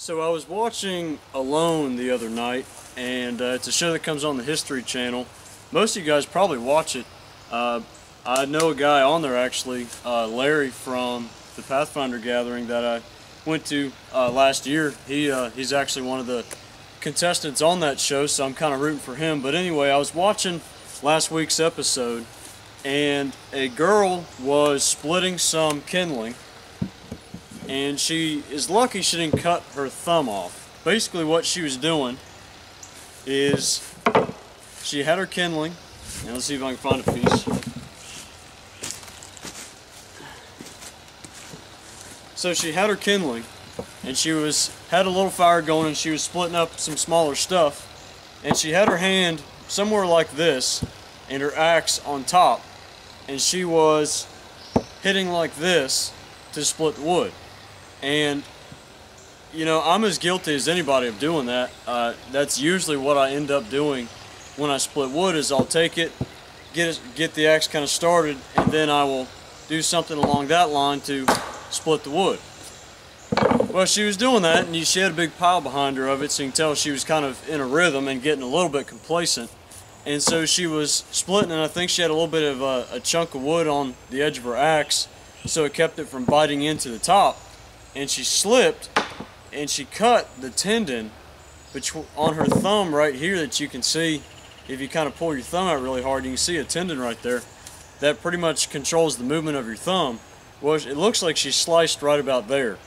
So I was watching Alone the other night, and it's a show that comes on the History Channel. Most of you guys probably watch it. I know a guy on there actually, Larry from the Pathfinder gathering that I went to last year. He's actually one of the contestants on that show, so I'm kind of rooting for him. But anyway, I was watching last week's episode, and a girl was splitting some kindling, and she is lucky she didn't cut her thumb off. Basically what she was doing is she had her kindling, and let's see if I can find a piece. So she had her kindling, and she had a little fire going, and she was splitting up some smaller stuff, and she had her hand somewhere like this and her axe on top, and she was hitting like this to split the wood. And you know, I'm as guilty as anybody of doing that. That's usually what I end up doing when I split wood, is I'll take it, get the axe kind of started, and then I will do something along that line to split the wood. Well, she was doing that, and she had a big pile behind her of it, so you can tell she was kind of in a rhythm and getting a little bit complacent. And so she was splitting, and I think she had a little bit of a chunk of wood on the edge of her axe, so it kept it from biting into the top. And she slipped, and she cut the tendon on her thumb right here that you can see. If you kind of pull your thumb out really hard, you can see a tendon right there that pretty much controls the movement of your thumb. Well, it looks like she sliced right about there.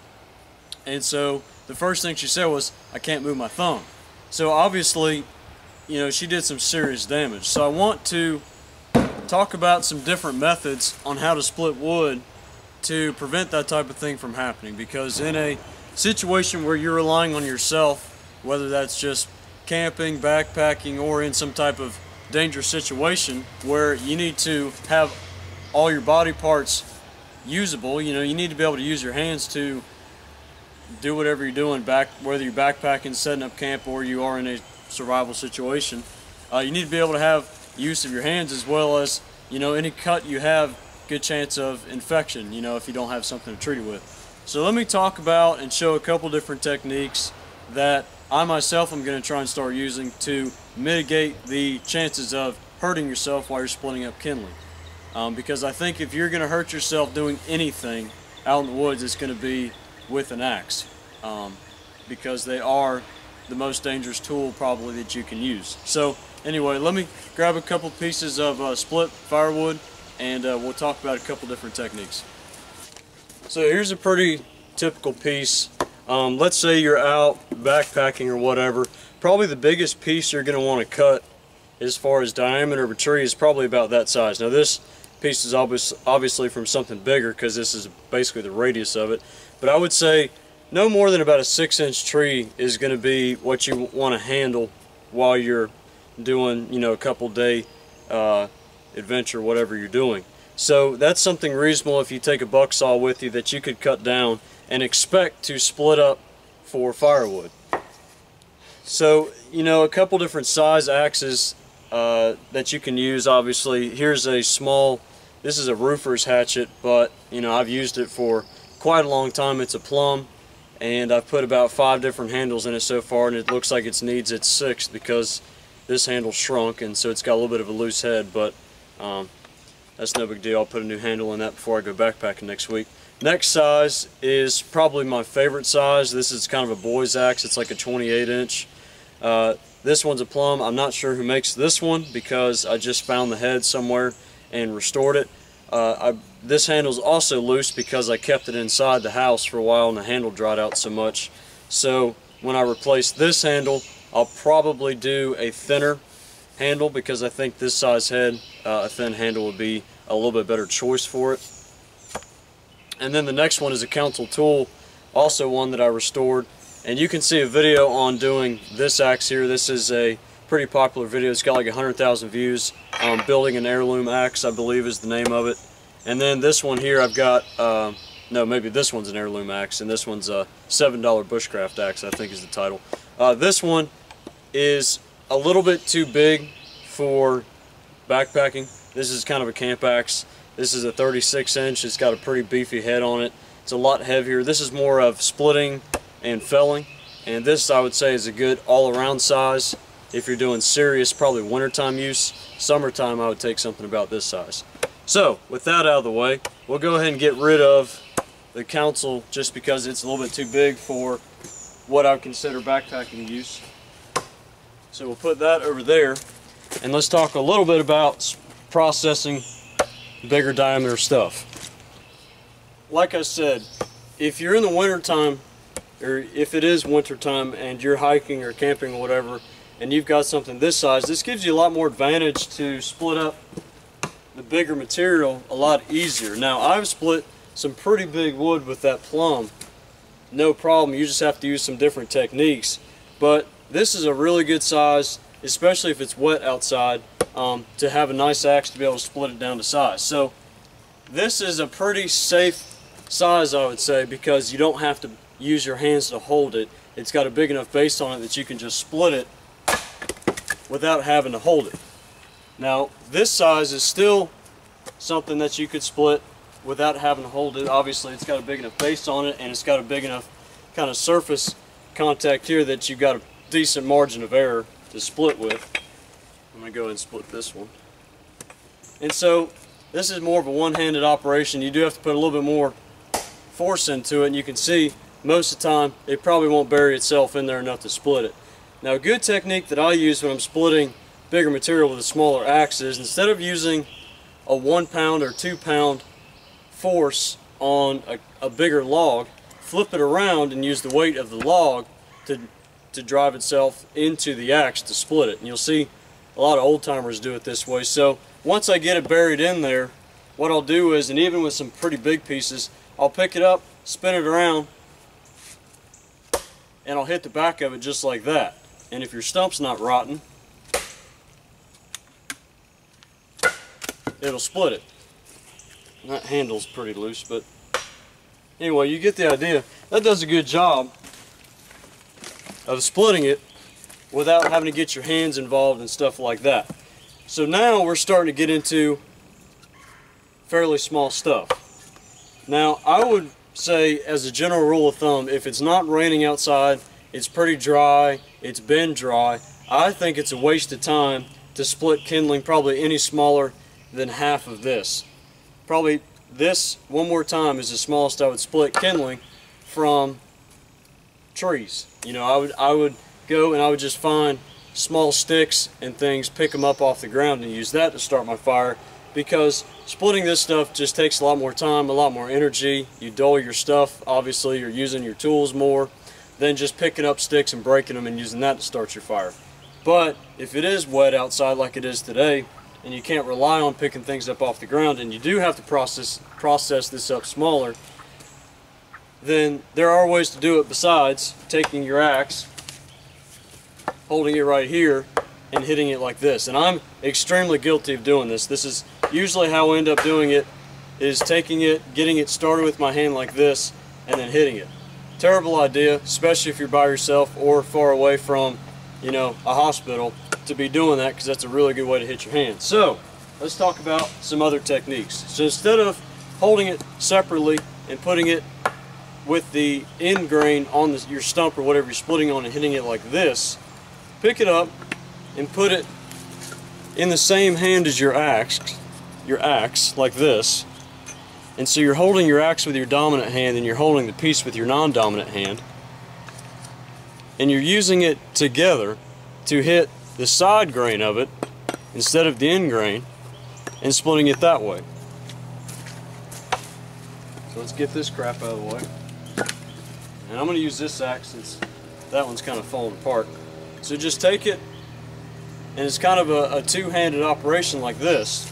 And so the first thing she said was, "I can't move my thumb." So obviously, you know, she did some serious damage. So I want to talk about some different methods on how to split wood to prevent that type of thing from happening, because in a situation where you're relying on yourself, whether that's just camping, backpacking, or in some type of dangerous situation where you need to have all your body parts usable, you know, you need to be able to use your hands to do whatever you're doing, whether you're backpacking, setting up camp, or you are in a survival situation. You need to be able to have use of your hands, as well as, you know, any cut you have, good chance of infection, you know, if you don't have something to treat it with. So let me talk about and show a couple different techniques that I myself am going to try and start using to mitigate the chances of hurting yourself while you're splitting up kindling. Because I think if you're going to hurt yourself doing anything out in the woods, it's going to be with an axe, because they are the most dangerous tool probably that you can use. So anyway, let me grab a couple pieces of split firewood, and we'll talk about a couple different techniques. So here's a pretty typical piece. Let's say you're out backpacking or whatever. Probably the biggest piece you're going to want to cut as far as diameter of a tree is probably about that size. Now this piece is obviously from something bigger, because this is basically the radius of it. But I would say no more than about a 6-inch tree is going to be what you want to handle while you're doing, you know, a couple day adventure, whatever you're doing. So that's something reasonable if you take a buck saw with you that you could cut down and expect to split up for firewood. So, you know, a couple different size axes that you can use. Obviously, here's a small, this is a roofer's hatchet, but you know, I've used it for quite a long time. It's a plum, and I've put about 5 different handles in it so far, and it looks like it needs its 6th because this handle shrunk, and so it's got a little bit of a loose head, but that's no big deal. I'll put a new handle in that before I go backpacking next week. Next size is probably my favorite size. This is kind of a boy's axe. It's like a 28-inch. This one's a plum. I'm not sure who makes this one, because I just found the head somewhere and restored it. This handle's also loose because I kept it inside the house for a while and the handle dried out so much. So when I replace this handle, I'll probably do a thinner handle, because I think this size head, a thin handle would be a little bit better choice for it. And then the next one is a council tool, also one that I restored. And you can see a video on doing this axe here. This is a pretty popular video. It's got like 100,000 views. Building an heirloom axe, I believe is the name of it. And then this one here I've got, no, maybe this one's an heirloom axe, and this one's a $7 bushcraft axe, I think is the title. This one is a little bit too big for backpacking. This is kind of a camp axe. This is a 36-inch. It's got a pretty beefy head on it. It's a lot heavier. This is more of splitting and felling. And this, I would say, is a good all-around size if you're doing serious, probably wintertime use. Summertime, I would take something about this size. So, with that out of the way, we'll go ahead and get rid of the Council just because it's a little bit too big for what I would consider backpacking use. So we'll put that over there, and let's talk a little bit about processing bigger diameter stuff. Like I said, if you're in the wintertime, or if it is wintertime and you're hiking or camping or whatever, and you've got something this size, this gives you a lot more advantage to split up the bigger material a lot easier. Now, I've split some pretty big wood with that plum, no problem. You just have to use some different techniques, but this is a really good size, especially if it's wet outside, to have a nice axe to be able to split it down to size. So this is a pretty safe size, I would say, because you don't have to use your hands to hold it. It's got a big enough base on it that you can just split it without having to hold it. Now, this size is still something that you could split without having to hold it. Obviously, it's got a big enough base on it, and it's got a big enough kind of surface contact here that you've got a decent margin of error to split with. I'm going to go ahead and split this one. And so, this is more of a one-handed operation. You do have to put a little bit more force into it, and you can see most of the time it probably won't bury itself in there enough to split it. Now, a good technique that I use when I'm splitting bigger material with a smaller axe is, instead of using a 1 pound or 2 pound force on a bigger log, flip it around and use the weight of the log to drive itself into the axe to split it. And you'll see a lot of old timers do it this way. So once I get it buried in there, what I'll do is, and even with some pretty big pieces, I'll pick it up, spin it around, and I'll hit the back of it just like that. And if your stump's not rotten, it'll split it. And that handle's pretty loose, but anyway, you get the idea. That does a good job of splitting it without having to get your hands involved and stuff like that. So now we're starting to get into fairly small stuff. Now, I would say, as a general rule of thumb, if it's not raining outside, it's pretty dry, it's been dry, I think it's a waste of time to split kindling probably any smaller than half of this. Probably this, one more time, is the smallest I would split kindling from trees. You know, I would go and I would just find small sticks and things, pick them up off the ground and use that to start my fire, because splitting this stuff just takes a lot more time, a lot more energy. You dull your stuff, obviously you're using your tools more than just picking up sticks and breaking them and using that to start your fire. But if it is wet outside like it is today, and you can't rely on picking things up off the ground, and you do have to process this up smaller, then there are ways to do it besides taking your axe, holding it right here, and hitting it like this. And I'm extremely guilty of doing this. This is usually how I end up doing it, is taking it, getting it started with my hand like this, and then hitting it. Terrible idea, especially if you're by yourself or far away from, you know, a hospital, to be doing that, because that's a really good way to hit your hand. So let's talk about some other techniques. So instead of holding it separately and putting it with the end grain on your stump or whatever you're splitting on and hitting it like this, pick it up and put it in the same hand as your axe like this. And so you're holding your axe with your dominant hand and you're holding the piece with your non-dominant hand, and you're using it together to hit the side grain of it instead of the end grain, and splitting it that way. So let's get this crap out of the way. And I'm going to use this axe since that one's kind of falling apart. So just take it, and it's kind of a two-handed operation like this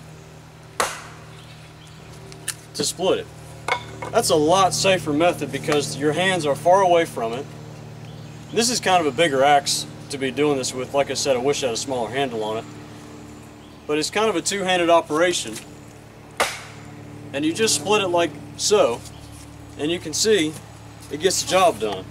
to split it. That's a lot safer method because your hands are far away from it. This is kind of a bigger axe to be doing this with. Like I said, I wish I had a smaller handle on it. But it's kind of a two-handed operation. And you just split it like so, and you can see it gets the job done.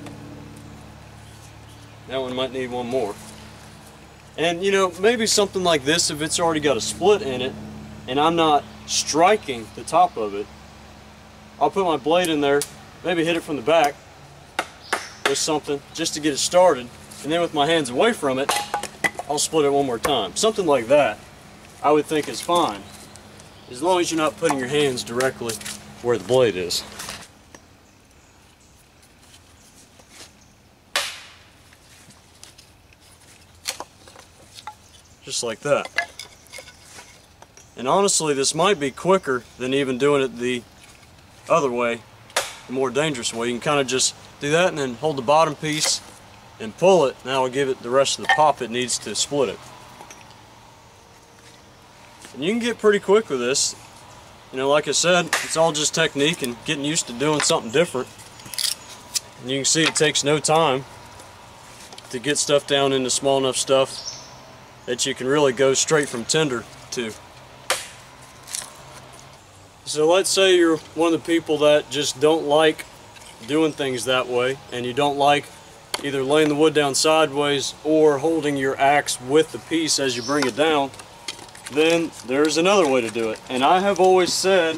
That one might need one more. And you know, maybe something like this, if it's already got a split in it and I'm not striking the top of it, I'll put my blade in there, maybe hit it from the back, with something just to get it started, and then with my hands away from it, I'll split it one more time. Something like that, I would think is fine, as long as you're not putting your hands directly where the blade is. Just like that. And honestly, this might be quicker than even doing it the other way, the more dangerous way. You can kind of just do that and then hold the bottom piece and pull it. Now I'll give it the rest of the pop it needs to split it. And you can get pretty quick with this. You know, like I said, it's all just technique and getting used to doing something different. And you can see it takes no time to get stuff down into small enough stuff that you can really go straight from tender to. So let's say you're one of the people that just don't like doing things that way, and you don't like either laying the wood down sideways or holding your axe with the piece as you bring it down, then there's another way to do it. And I have always said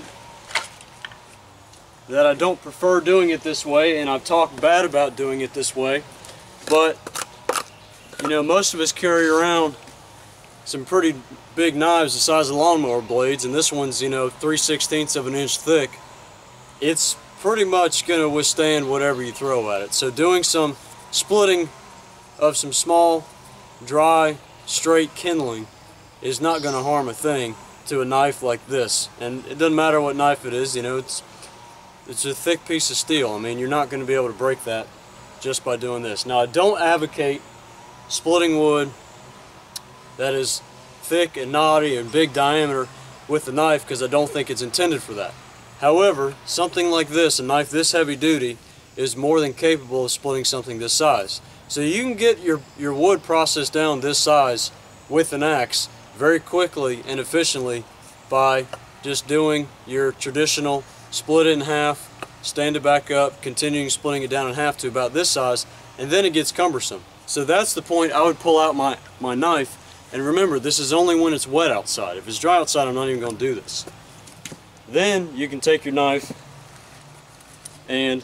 that I don't prefer doing it this way, and I've talked bad about doing it this way, but you know, most of us carry around some pretty big knives the size of lawnmower blades, and this one's, you know, 3/16 of an inch thick. It's pretty much going to withstand whatever you throw at it. So doing some splitting of some small, dry, straight kindling is not going to harm a thing to a knife like this. And it doesn't matter what knife it is, you know, it's a thick piece of steel. I mean, you're not going to be able to break that just by doing this. Now, I don't advocate splitting wood that is thick and knotty and big diameter with the knife, because I don't think it's intended for that. However, something like this, a knife this heavy duty, is more than capable of splitting something this size. So you can get your wood processed down this size with an axe very quickly and efficiently by just doing your traditional split it in half, stand it back up, continuing splitting it down in half to about this size, and then it gets cumbersome. So that's the point I would pull out my knife. And remember, this is only when it's wet outside. If it's dry outside, I'm not even going to do this. Then you can take your knife and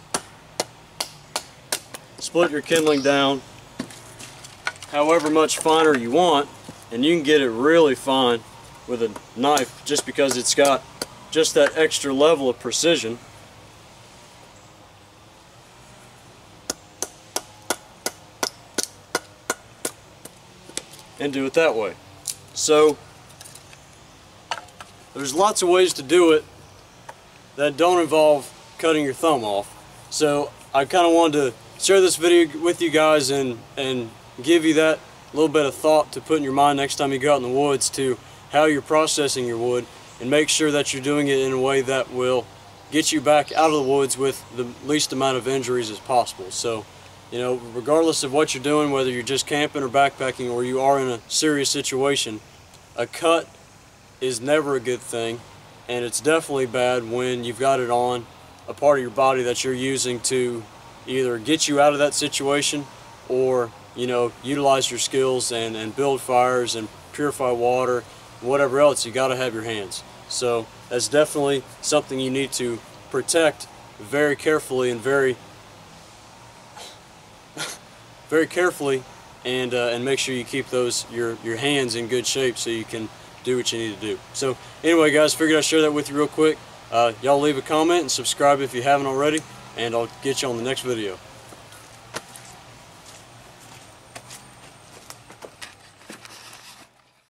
split your kindling down however much finer you want, and you can get it really fine with a knife just because it's got just that extra level of precision. And do it that way. So there's lots of ways to do it that don't involve cutting your thumb off. So I kind of wanted to share this video with you guys and give you that little bit of thought to put in your mind next time you go out in the woods to how you're processing your wood, and make sure that you're doing it in a way that will get you back out of the woods with the least amount of injuries as possible. So, you know, regardless of what you're doing, whether you're just camping or backpacking or you are in a serious situation, a cut is never a good thing, and it's definitely bad when you've got it on a part of your body that you're using to either get you out of that situation or, you know, utilize your skills and build fires and purify water, whatever else. You got to have your hands. So that's definitely something you need to protect very carefully and very carefully, and make sure you keep those your hands in good shape so you can do what you need to do. So anyway, guys, figured I'd share that with you real quick. Y'all leave a comment and subscribe if you haven't already, and I'll get you on the next video.